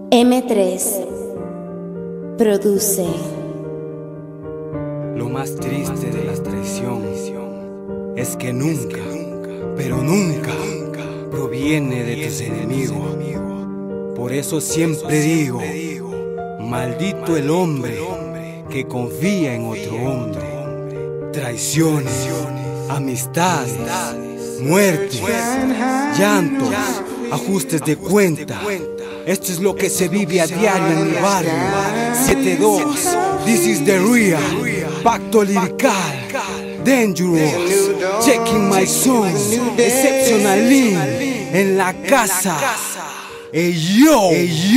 M3 produce. Lo más triste de la traición es que nunca, pero nunca, proviene de tus enemigos. Por eso siempre digo, maldito el hombre que confía en otro hombre. Traiciones, amistades, muerte, llantos, ajustes de cuenta. Esto es lo que se vive a diario en mi barrio. 7-2, this is the real. Pacto lirical, dangerous. Checking my song, exceptionally. En la casa. Ey yo,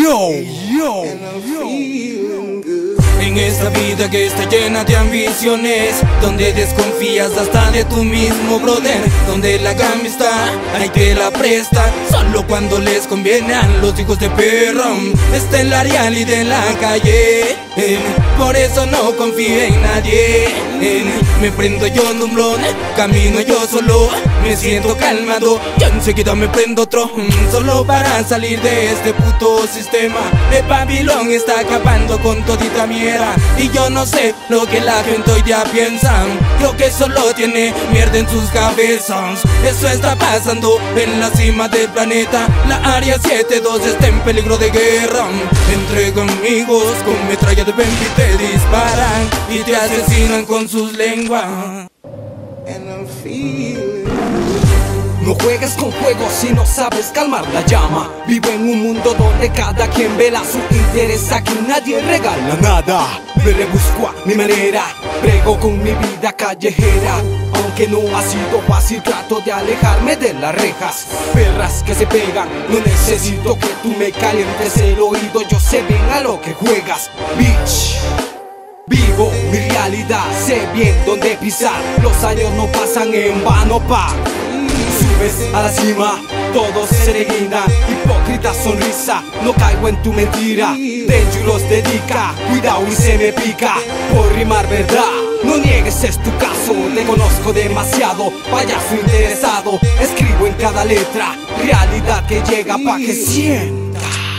En esta vida que está llena de ambiciones, donde desconfías hasta de tu mismo brother, donde la amistad hay que la presta solo cuando les conviene a los hijos de perra. Esta es la realidad de la calle, por eso no confío en nadie. Me prendo yo en un blon, camino yo solo, me siento calmado, ya enseguida me prendo otro, solo para salir de este puto sistema. El Babilón está acabando con todita mierda, y yo no sé lo que la gente hoy día piensa. Creo que solo tiene mierda en sus cabezas. Eso está pasando en la cima del planeta. La área 7-2 está en peligro de guerra. Entre amigos con metralla de 20 te disparan y te asesinan con sus lenguas. No juegues con fuego si no sabes calmar la llama. Vivo en un mundo donde cada quien vela su interés. Aquí nadie regala nada. Me rebusco a mi manera, prego con mi vida callejera. Aunque no ha sido fácil, trato de alejarme de las rejas. Perras que se pegan, no necesito que tú me calientes el oído. Yo sé bien a lo que juegas, bitch. Vivo mi realidad, sé bien dónde pisar. Los años no pasan en vano, pa. Subes a la cima, todos se reguindan. Hipócrita sonrisa, no caigo en tu mentira. Dangerous dedica, cuidado y se me pica por rimar verdad. No niegues, es tu caso, te conozco demasiado. Payaso interesado, escribo en cada letra realidad que llega pa' que sienta.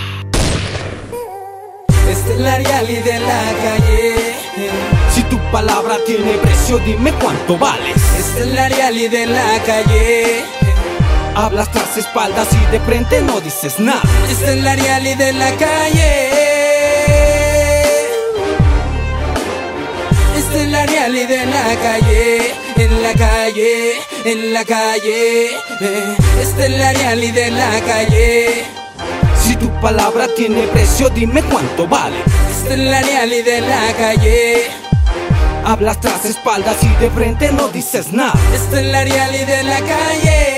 Esta es la realidad de la calle. Si tu palabra tiene precio, dime cuánto vales. Esta es la realidad de la calle. Hablas tras espaldas y de frente no dices nada. Esta es la realidad de la calle. Esta es la realidad de la calle. En la calle, en la calle. Esta es la realidad de la calle. Si tu palabra tiene precio, dime cuánto vale. Esta es la realidad de la calle. Hablas tras espaldas y de frente no dices nada. Esta es la realidad de la calle.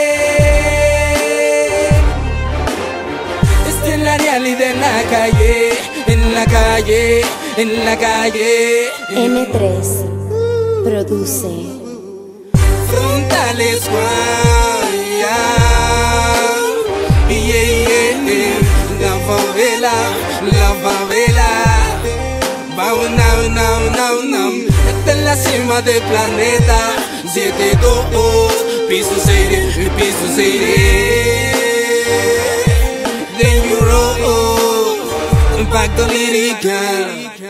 Esta es la realidad de la calle. En la calle, en la calle. M3 produce. Frontales guaya. La favela, la favela. Vamos now. Esta es la cima del planeta. 7-2, piso 6, piso 6. Dangerous, impacto lirical.